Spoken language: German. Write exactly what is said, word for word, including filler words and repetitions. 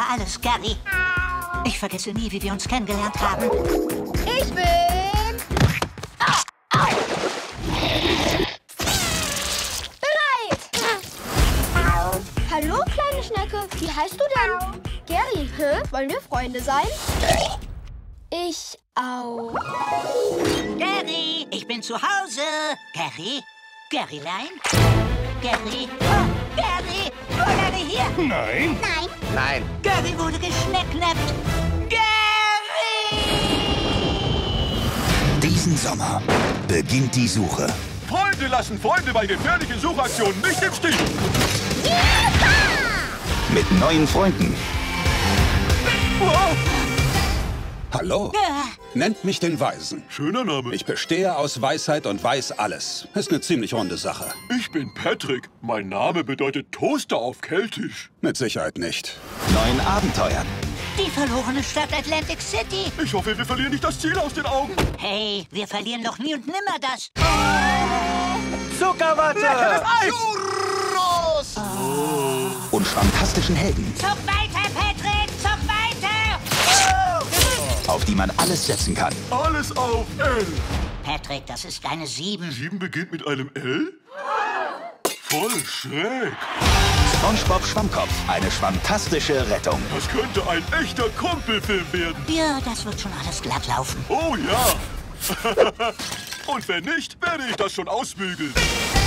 alles, Gary. Ich vergesse nie, wie wir uns kennengelernt haben. Ich bin... bereit! Hallo, kleine Schnecke. Wie heißt du denn? Gary, hä? Wollen wir Freunde sein? Ich auch. Gary, ich bin zu Hause. Gary? Garylein? Gary? Oh, Gary! War Gary hier? Nein. Nein. Nein. Gary wurde geschnecknappt. Gary! Diesen Sommer beginnt die Suche. Freunde lassen Freunde bei gefährlichen Suchaktionen nicht im Stich. Mit neuen Freunden. Oh. Hallo? Nennt mich den Weisen. Schöner Name. Ich bestehe aus Weisheit und weiß alles. Ist eine ziemlich runde Sache. Ich bin Patrick. Mein Name bedeutet Toaster auf Keltisch. Mit Sicherheit nicht. Neuen Abenteuern. Die verlorene Stadt Atlantic City. Ich hoffe, wir verlieren nicht das Ziel aus den Augen. Hey, wir verlieren doch nie und nimmer das. Zuckerwatte! Leckeres Eis! Churros! Und fantastischen Helden, Zug weiter, Patrick! Zug weiter! auf die man alles setzen kann. Alles auf L. Patrick, das ist eine Sieben. Sieben beginnt mit einem L? Voll schräg. SpongeBob Schwammkopf, eine schwammtastische Rettung. Das könnte ein echter Kumpelfilm werden. Ja, das wird schon alles glatt laufen. Oh ja. Und wenn nicht, werde ich das schon ausbügeln.